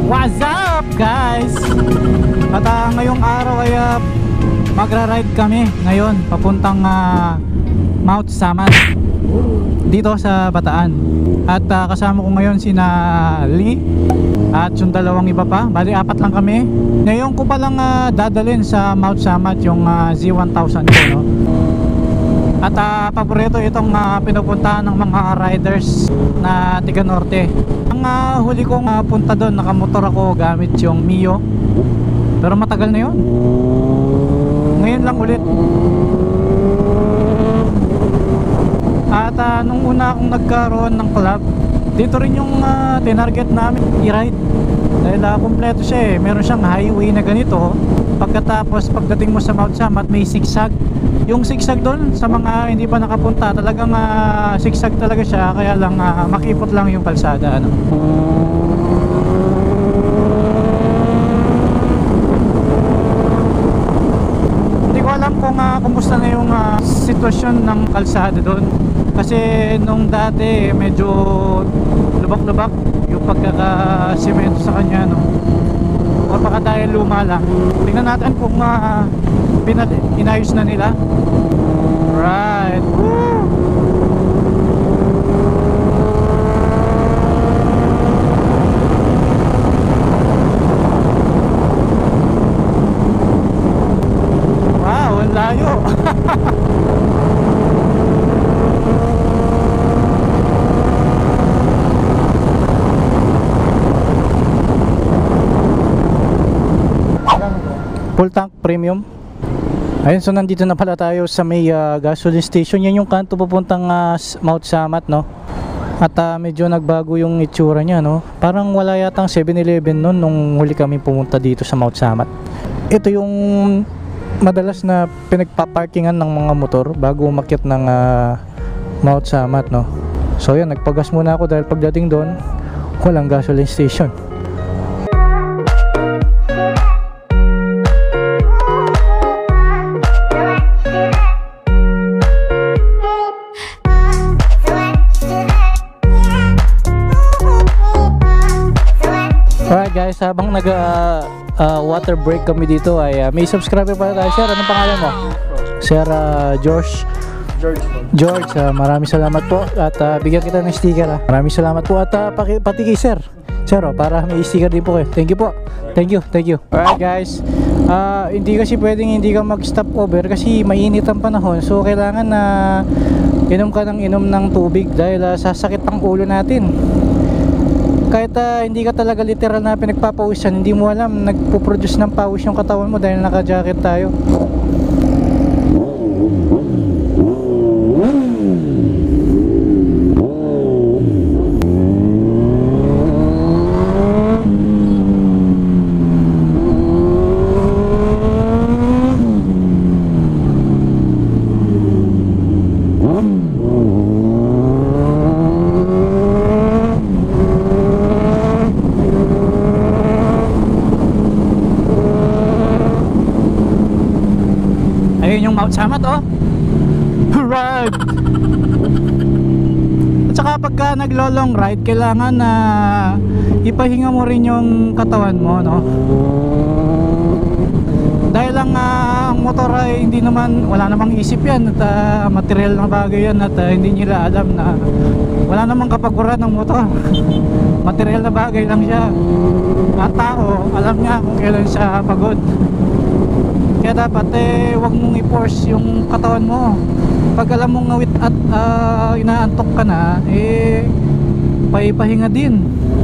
What's up guys? At ngayong araw ay magra-ride kami ngayon papuntang Mount Samat dito sa Bataan. At kasama ko ngayon sina Lee at yung dalawang iba pa. Bali apat lang kami. Ngayon ko palang dadalhin sa Mount Samat yung Z1000 ko, no? At paborito itong pinupuntahan ng mga riders na tiga Norte. Ang huli kong punta doon, nakamotor ako gamit yung Mio. Pero matagal na yun. Ngayon lang ulit. At nung una akong nagkaroon ng club, dito rin yung tinarget namin i-ride. Dahil kompleto siya eh. Meron siyang highway na ganito. Pagkatapos pagdating mo sa Mount Samat may zigzag. Yung zigzag doon sa mga hindi pa nakapunta, talagang zigzag talaga siya. Kaya lang makipot lang yung kalsada, ano? Hindi ko alam kung kumusta na yung sitwasyon ng kalsada doon. Kasi nung dati medyo lubak-lubak yung pagkakasimento sa kanya, no? O baka dahil luma lang. Tingnan natin kung inayos na nila. Right. Woo! Wow, ang layo. Full tank premium. Ayun, so nandito na pala tayo sa may gasoline station. Yan yung kanto papuntang Mount Samat, no? At medyo nagbago yung itsura niya, no? Parang wala yatang 7-Eleven noon nung huli kami pumunta dito sa Mount Samat. Ito yung madalas na pinagpaparkingan ng mga motor bago umakyat ng Mount Samat, no? So yan, nagpagas muna ako dahil pagdating doon walang gasoline station. Alright guys, habang nag water break kami dito ay may subscriber pala tayo. Sir, anong pangalan mo? Sir George. Maraming salamat po at bigyan kita ng sticker. Maraming salamat po at pati kay Sir. Sir, para may sticker din po kayo. Thank you po. Thank you. Alright guys, hindi kasi pwedeng hindi ka mag-stop over kasi mainit ang panahon. So kailangan na inom ka ng tubig dahil sasakit ang ulo natin. Kahit hindi ka talaga literal na pinagpapawisan, hindi mo alam, nagpo-produce ng pawis yung katawan mo dahil naka-jacket tayo. Mount Samat, oh. Right. At saka pagka naglo-long ride, kailangan na ipahinga mo rin yung katawan mo, no? Dahil lang ang motor ay hindi naman, wala namang isip yan at material na bagay yan at hindi nila alam na wala namang kapaguran ng motor. Material na bagay lang siya. At tao, alam niya kung kailan siya pagod. Kaya dapat wag mong i-force yung katawan mo. Pag alam mong ngawit at inaantok ka na, paipahinga din.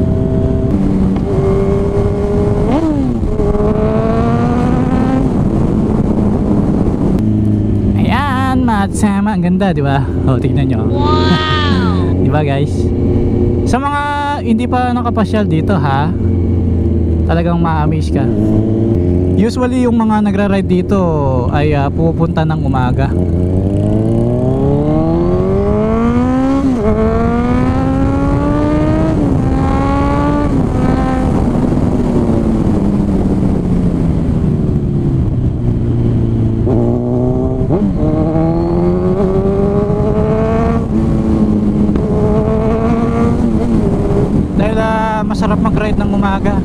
Ayan, matsama, ang ganda, di ba? Oh, tingnan nyo. Wow! Di ba guys? Sa mga hindi pa nakapasyal dito, ha, talagang ma-amaze ka. Usually yung mga nagra-ride dito ay pupunta ng umaga. traffic ng umaga.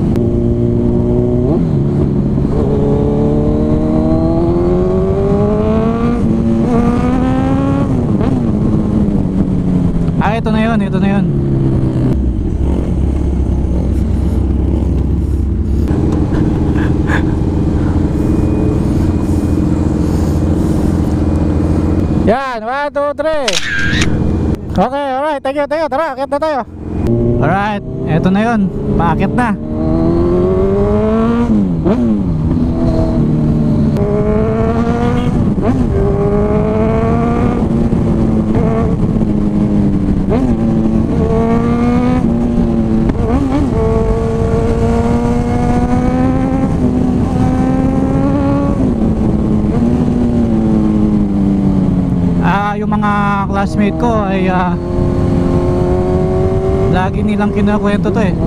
Ito na yun, ito na yun. Yan, 1, 2, 3. Okay, alright, thank you, tara, akit na tayo. Alright, ito na yun, paakit na. Yung mga classmate ko ay lagi nilang kinakwento to eh,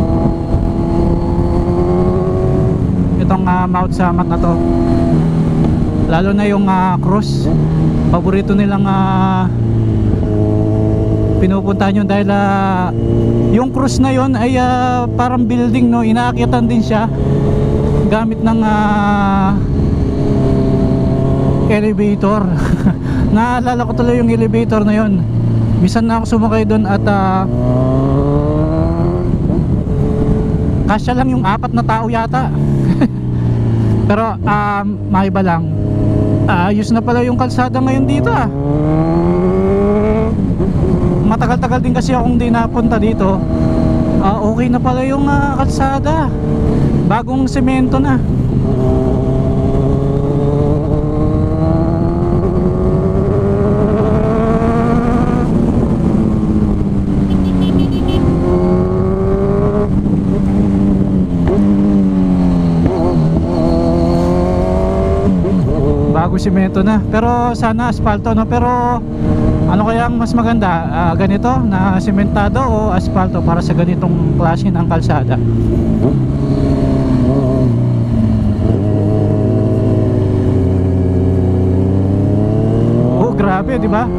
itong Mount Samat na to, lalo na yung cruise. Paborito nilang pinupuntahan yun dahil yung cruise na yun ay parang building, no? Inaakitan din siya gamit ng elevator. Naalala ko tuloy yung elevator na yun. Minsan na ako sumakay doon at kasya lang yung 4 na tao yata. Pero maiba lang. Ayos na pala yung kalsada ngayon dito Matagal-tagal din kasi akong di napunta dito. Okay na pala yung kalsada. Bagong semento na. Semento na, pero sana asfalto, no? Pero ano kaya ang mas maganda, ganito na sementado o asfalto para sa ganitong klase ng kalsada? Oh, grabe, di ba?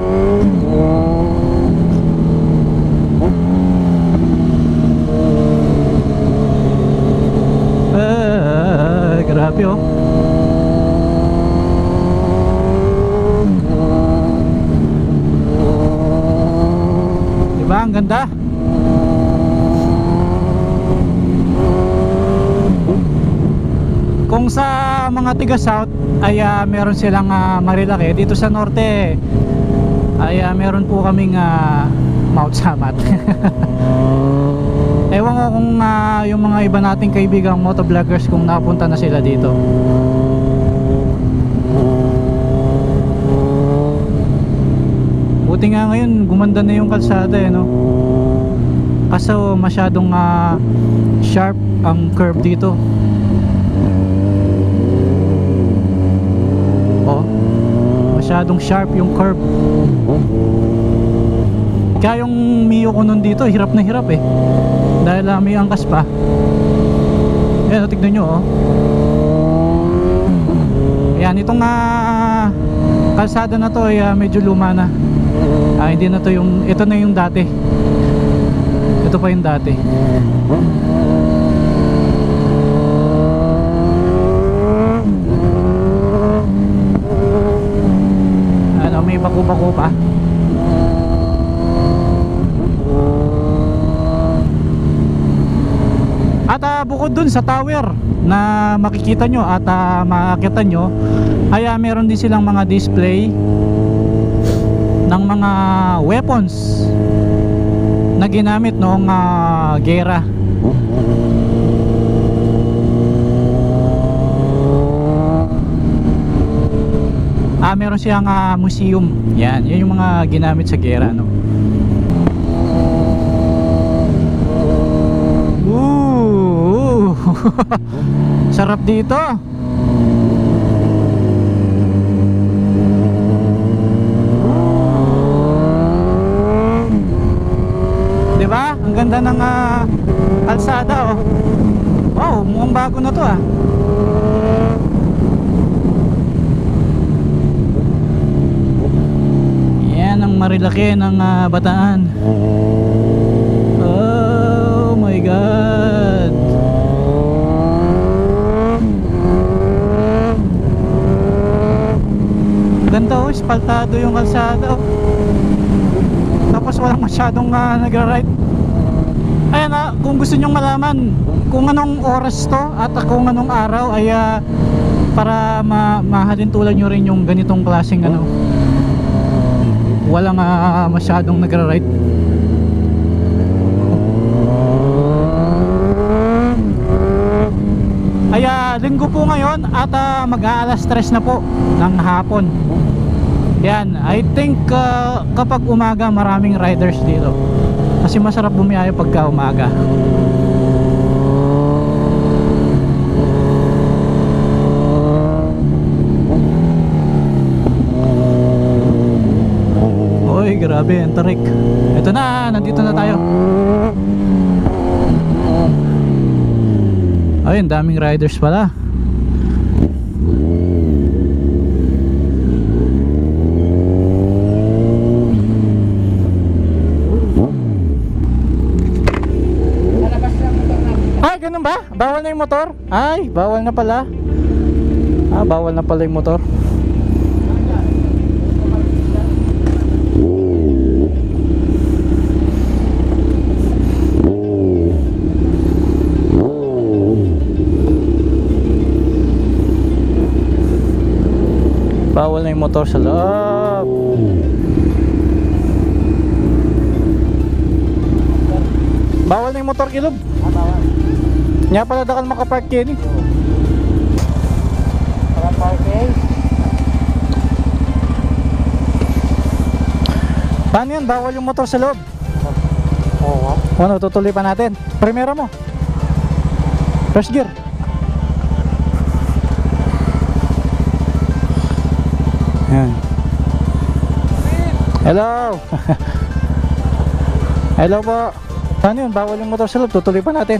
Grabe, oh. Ang ganda. Kung sa mga tiga south ay meron silang Marilaki, dito sa norte ay meron po kaming Mount Samat. Ewan ko kung yung mga iba nating kaibigang motovloggers kung napunta na sila dito. Buti nga ngayon gumanda na yung kalsada no? Kaso masyadong sharp ang curve dito. Oh, masyadong sharp yung curve. Kaya yung Mio ko nun dito hirap na hirap eh, dahil may angkas pa. Ayan, tignan nyo oh. Ayan, itong kalsada na to ay medyo luma na. Hindi na to yung, ito na yung dati. Ito pa yung dati. Ano, may bako-bako pa. At bukod dun sa tower na makikita nyo at makakita nyo, ay meron din silang mga display ng mga weapons na ginamit noong gera. Meron siyang museum. Yan yung mga ginamit sa gera, no? Sarap dito. Diba? Ang ganda ng kalsada oh. Wow, mukhang bago na to Yan ang Marilaki ng Bataan. Oh my God. asfaltado yung kalsada. Tapos walang masyadong nagra-ride. Ayan, kung gusto nyong malaman kung anong oras to at kung anong araw ay para mahalintulan nyo rin yung ganitong klaseng walang masyadong nagra-ride. Ay linggo po ngayon at mag-aalas 3 na po ng hapon. Yan, I think kapag umaga maraming riders dito kasi masarap bumiyahe pagka umaga. Oy, grabe ang tarik. Ito na, nandito na tayo. Ayun, daming riders pala. Ay, ganun ba? Bawal na yung motor? Ay, bawal na pala. Bawal na pala yung motor. Bawal na yung motor sa loob. Bawal na yung motor kilob. Bawal. Nga pala dakal makapark yan eh. Parking. Paano yan? Bawal yung motor sa loob. Oo. Ano, tutuloy pa natin. Primera mo. First gear. Yan. Hello. Hello po. Paano yun? Bawal yung motor sa loob. Tutuloy pa natin.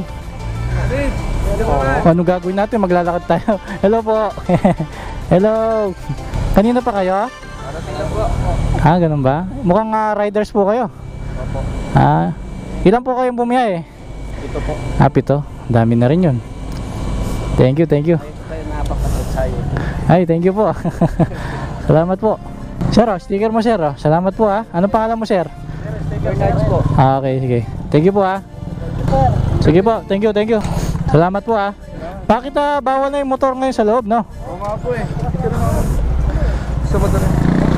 Ano gagawin natin? Maglalakad tayo. Hello po. Hello. Kanina pa kayo? Ganun ba? Mukhang riders po kayo. Opo. Ilan po kayong bumiyahe? Ito po. 7. Dami na rin yun. Thank you, thank you. Tayo napakasal sa'yo. Ay, thank you po. Salamat po. Sir, sticker mo sir. Salamat po Anong pangalan mo sir? Sticker cards po. Okay, sige. Thank you po Sige po, thank you, thank you. Salamat po Bakit bawal na yung motor ngayon sa loob, no? Oo nga po eh. Ito na ako. Gusto mo doon.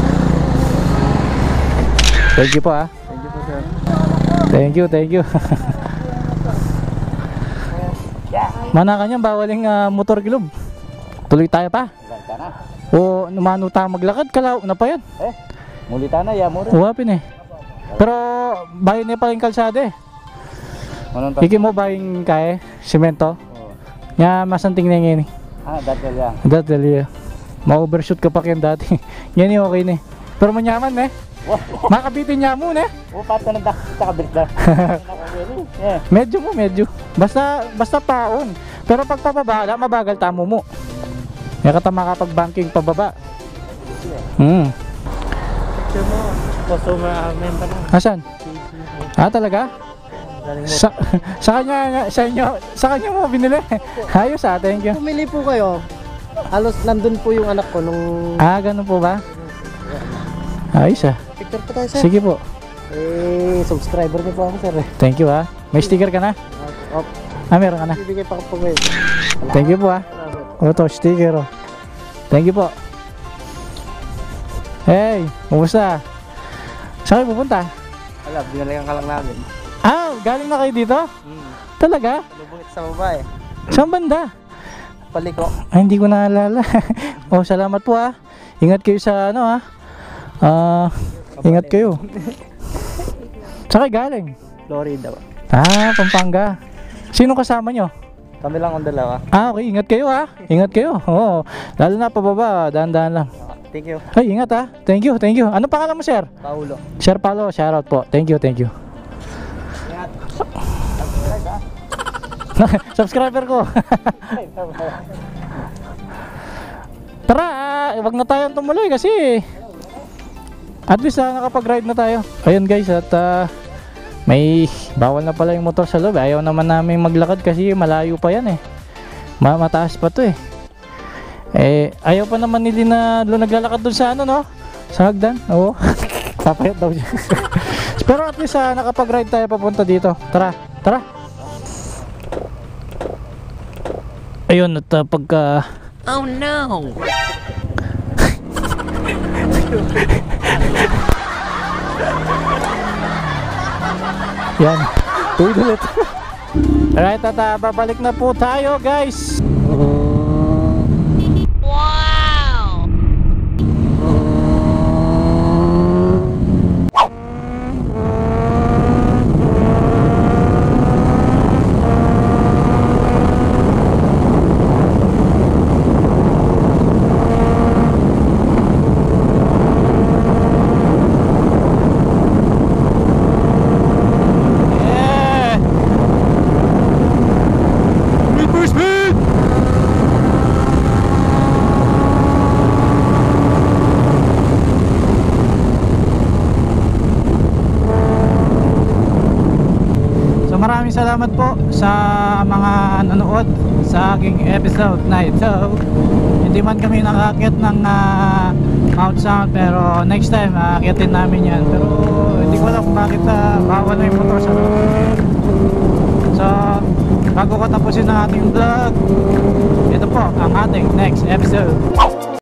Thank you po Thank you po sir. Thank you, thank you. Mana kanya bawaling motor kilob. Tuloy tayo pa. Lagta na. O numano tayo maglakad, kalaw na pa yan. Mulita na ya mo rin. Uwapin Pero bayan niya pa yung kalsada Anong ta? Hiki mo ba yung kaya? Simento? Nga masanting na yun Dati yan. Dati ma-overshoot ka pa kaya dati. Yan yung okay Pero manyaman makabitin niya mo Pato na takabit na. Medyo mo, medyo. Basta paon. Pero pag pababa, mabagal tamo mo. Kaya katama kapag banking pababa. Picture mo. Customer member na. Asan? Talaga? Sa kanya mo binili. Ayos thank you. Pumili po kayo. Halos nandun po yung anak ko nung... Ganun po ba? Ayos Picture po tayo sir. Sige po. Subscriber niyo po ako sir Thank you May sticker ka na? Meron ka na? Bibigay pa ko po ngayon. Thank you po Ito, sticker Thank you po. Hey, kumusta? Saan kayo pupunta? Wala, binalikan ka lang namin. Galing na kayo dito? Talaga? Lubungit sa babae. Saan banda? Paliko. Hindi ko naalala. Salamat po Ingat kayo sa ingat kayo. Saan kayo galing? Florida. Pampanga. Sino kasama nyo? Kami lang ang dalawa. Okay, ingat kayo Ingat kayo. Oo. Lalo na pababa, dahan-dahan lang. Thank you. Ay, ingat Thank you, thank you. Anong pangalan mo, sir? Paulo. Sir Paulo, shoutout po. Thank you, thank you. Ingat. Subscriber ko. Tara, wag na tayong tumuloy kasi at least nakapag-ride na tayo. Ayun guys, at may bawal na pala yung motor sa loob. Ayaw naman namin maglakad kasi malayo pa yan mataas pa to ayaw pa naman nila na naglalakad dun sa Sa hagdan? Oo. Papayat daw siya. Pero at least nakapag-ride tayo papunta dito. Tara, tara. Ayun, at pagka... Oh no! Yan. Tuwid ulit. Alright, at babalik na po tayo guys. Wow! Yeah! Need for speed! So maraming salamat po sa mga nanood sa aking episode na ito. Hindi man kami nakakit ng Mount Sound, pero next time akitin namin yan. Pero hindi ko alam kung bakit bawal na yung motor sa loob. So bago ko tapusin ang ating vlog, ito po ang ating next episode.